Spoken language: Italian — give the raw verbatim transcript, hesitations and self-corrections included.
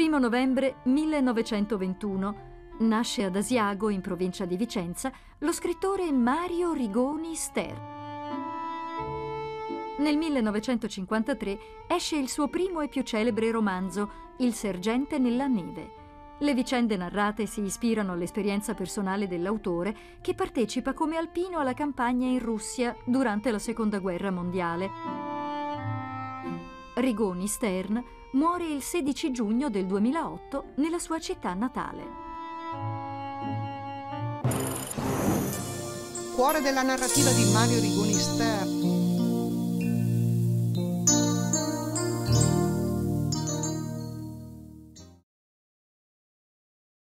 primo novembre millenovecentoventuno nasce ad Asiago, in provincia di Vicenza, lo scrittore Mario Rigoni Stern. Nel millenovecentocinquantatré esce il suo primo e più celebre romanzo, Il sergente nella neve. Le vicende narrate si ispirano all'esperienza personale dell'autore, che partecipa come alpino alla campagna in Russia durante la Seconda Guerra Mondiale. Rigoni Stern muore il sedici giugno del duemilaotto nella sua città natale. Cuore della narrativa di Mario Rigoni Stern